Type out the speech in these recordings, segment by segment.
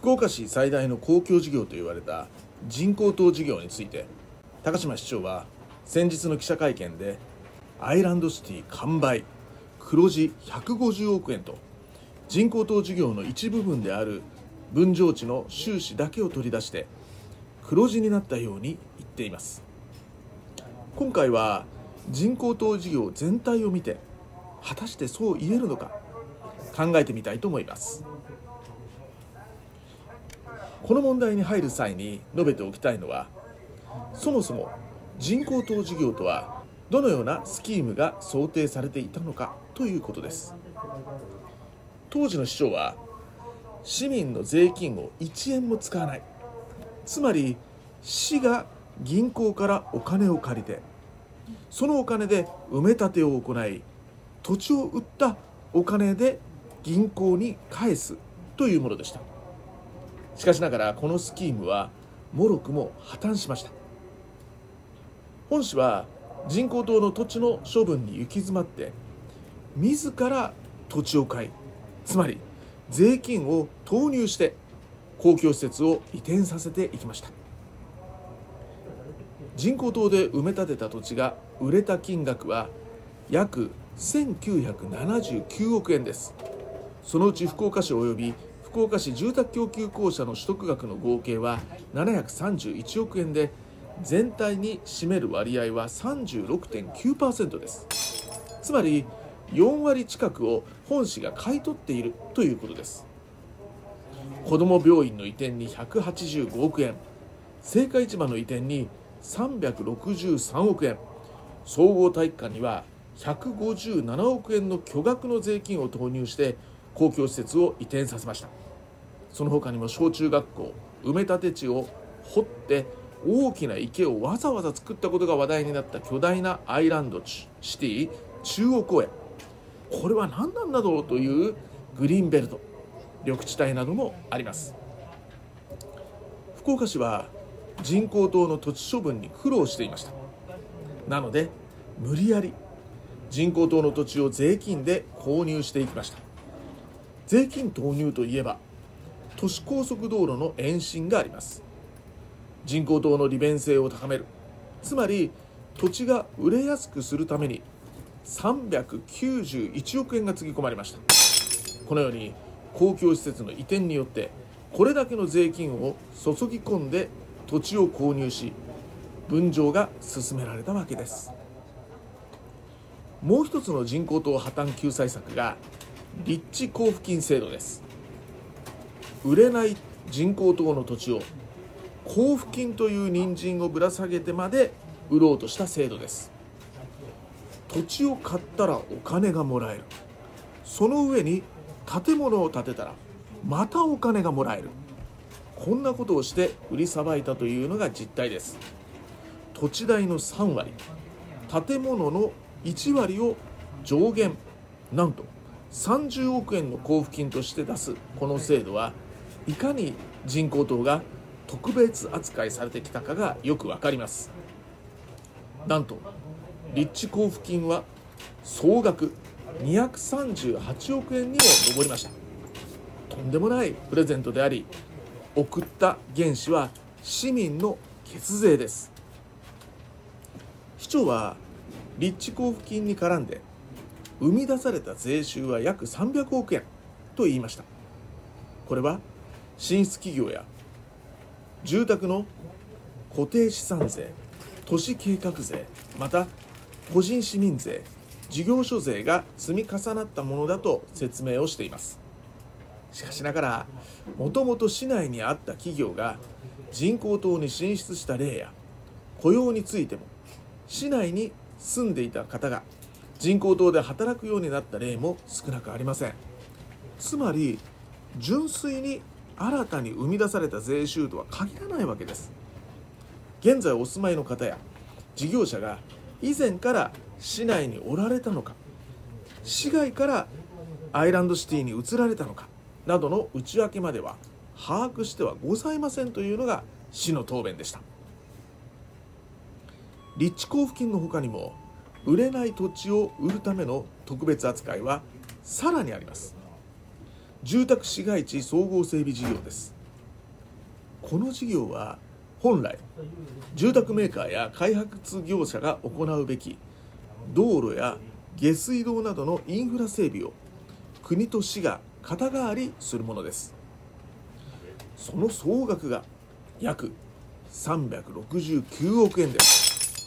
福岡市最大の公共事業と言われた人工島事業について、高島市長は先日の記者会見でアイランドシティ完売、黒字150億円と人工島事業の一部分である分譲地の収支だけを取り出して黒字になったように言っています。今回は人工島事業全体を見て果たしてそう言えるのか考えてみたいと思います。この問題に入る際に述べておきたいのは、そもそも人工島事業とはどのようなスキームが想定されていたのかということです。当時の市長は市民の税金を1円も使わない、つまり市が銀行からお金を借りて、そのお金で埋め立てを行い、土地を売ったお金で銀行に返すというものでした。しかしながらこのスキームはもろくも破綻しました。本市は人工島の土地の処分に行き詰まって自ら土地を買い、つまり税金を投入して公共施設を移転させていきました。人工島で埋め立てた土地が売れた金額は約1979億円です。そのうち福岡市及び福岡市住宅供給公社の取得額の合計は731億円で、全体に占める割合は 36.9% です。つまり4割近くを本市が買い取っているということです。子ども病院の移転に185億円、青果市場の移転に363億円、総合体育館には157億円の巨額の税金を投入して公共施設を移転させました。その他にも小中学校、埋め立て地を掘って大きな池をわざわざ作ったことが話題になった巨大なアイランドシティ中央公園、これは何なんだろうというグリーンベルト、緑地帯などもあります。福岡市は人工島の土地処分に苦労していました。なので無理やり人工島の土地を税金で購入していきました。税金投入といえば都市高速道路の延伸があります。人工島の利便性を高める、つまり土地が売れやすくするために391億円がつぎ込まれました。このように公共施設の移転によってこれだけの税金を注ぎ込んで土地を購入し、分譲が進められたわけです。もう一つの人工島破綻救済策が立地交付金制度です。売れない人工島の土地を交付金という人参をぶら下げてまで売ろうとした制度です。土地を買ったらお金がもらえる、その上に建物を建てたらまたお金がもらえる、こんなことをして売りさばいたというのが実態です。土地代の3割、建物の1割を上限、なんと30億円の交付金として出すこの制度は、いかに人工島が特別扱いされてきたかがよくわかります。なんと立地交付金は総額238億円にも上りました。とんでもないプレゼントであり、送った原資は市民の血税です。市長は立地交付金に絡んで生み出された税収は約300億円と言いました。これは進出企業や住宅の固定資産税、都市計画税、また個人市民税、事業所税が積み重なったものだと説明をしています。しかしながら、もともと市内にあった企業が人工島に進出した例や、雇用についても市内に住んでいた方が人工島で働くようになった例も少なくありません。つまり純粋に新たに生み出された税収とは限らないわけです。現在お住まいの方や事業者が以前から市内におられたのか、市外からアイランドシティに移られたのかなどの内訳までは把握してはございませんというのが市の答弁でした。立地交付金の他にも売れない土地を売るための特別扱いはさらにあります。住宅市街地総合整備事業です。 この事業は本来住宅メーカーや開発業者が行うべき道路や下水道などのインフラ整備を国と市が肩代わりするものです。その総額が約369億円です。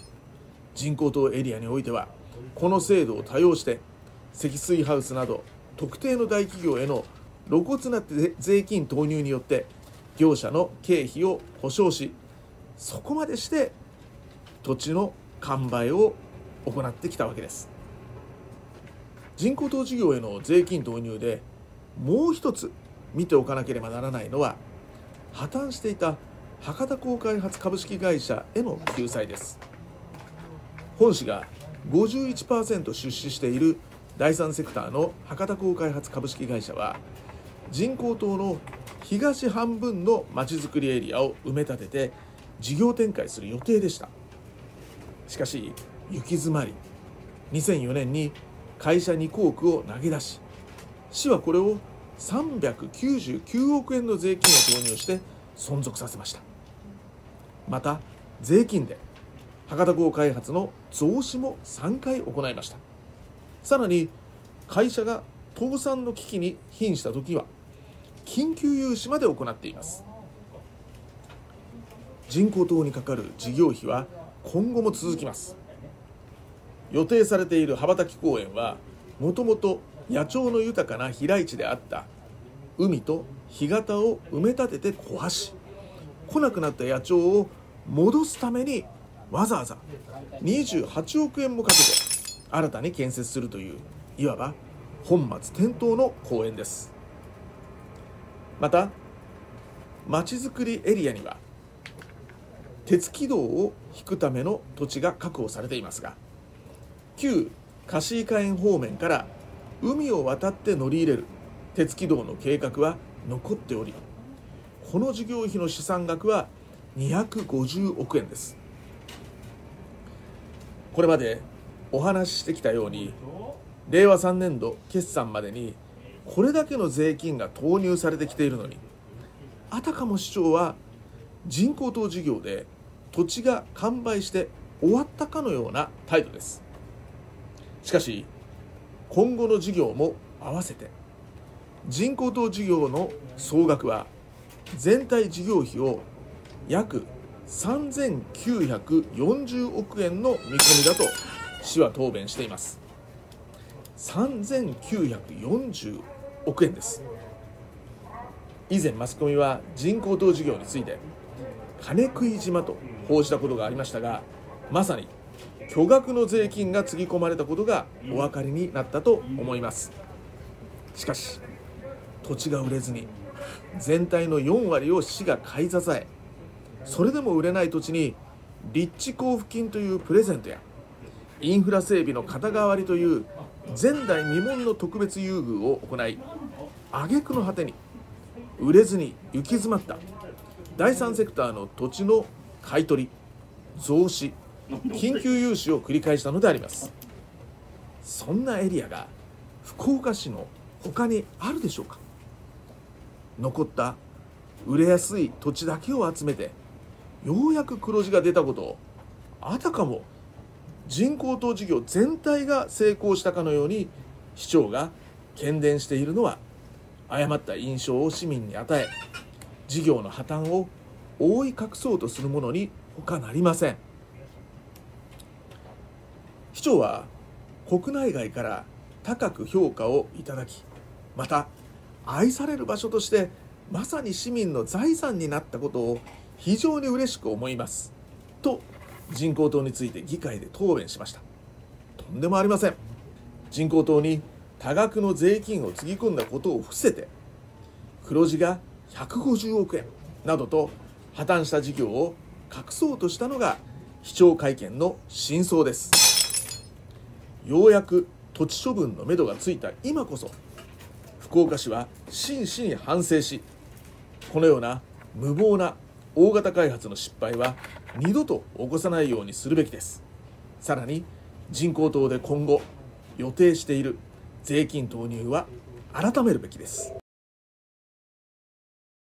人工島エリアにおいてはこの制度を多用して積水ハウスなど特定の大企業への露骨な税金投入によって業者の経費を保証し、そこまでして土地の完売を行ってきたわけです。人工島事業への税金投入でもう一つ見ておかなければならないのは、破綻していた博多港開発株式会社への救済です。本市が 51% 出資している第三セクターの博多港開発株式会社は、人工島の東半分のまちづくりエリアを埋め立てて事業展開する予定でした。しかし行き詰まり、2004年に会社2項区を投げ出し、市はこれを399億円の税金を投入して存続させました。また税金で博多港開発の増資も3回行いました。さらに会社が倒産の危機に瀕した時は緊急融資まで行っています。人工島にかかる事業費は今後も続きます。予定されている羽ばたき公園はもともと野鳥の豊かな飛来地であった海と干潟を埋め立てて壊し、来なくなった野鳥を戻すためにわざわざ28億円もかけて新たに建設するという、いわば本末転倒の公園です。またまちづくりエリアには鉄軌道を引くための土地が確保されていますが、旧貸井海方面から海を渡って乗り入れる鉄軌道の計画は残っており、この事業費の試算額は250億円です。これまでお話ししてきたように、令和3年度決算までにこれだけの税金が投入されてきているのに、あたかも市長は人工島事業で土地が完売して終わったかのような態度です。しかし今後の事業も合わせて人工島事業の総額は全体事業費を約3940億円の見込みだと市は答弁しています。3940億円です。以前マスコミは人工島事業について金食い島と報じたことがありましたが、まさに巨額の税金がつぎ込まれたことがお分かりになったと思います。しかし土地が売れずに全体の4割を市が買い支え、それでも売れない土地に立地交付金というプレゼントやインフラ整備の肩代わりという前代未聞の特別優遇を行い、挙句の果てに売れずに行き詰まった第三セクターの土地の買い取り、増資、緊急融資を繰り返したのであります。そんなエリアが福岡市の他にあるでしょうか。残った売れやすい土地だけを集めてようやく黒字が出たことを、あたかも人工島事業全体が成功したかのように市長が喧伝しているのは、誤った印象を市民に与え、事業の破綻を覆い隠そうとするものに他なりません。市長は国内外から高く評価をいただき、また愛される場所としてまさに市民の財産になったことを非常に嬉しく思いますと人工島について議会で答弁しました。とんでもありません。人工島に多額の税金をつぎ込んだことを伏せて、黒字が150億円などと破綻した事業を隠そうとしたのが市長会見の真相です。ようやく土地処分のめどがついた今こそ、福岡市は真摯に反省し、このような無謀な大型開発の失敗は二度と起こさないようにするべきです。さらに人工島で今後予定している税金投入は改めるべきです。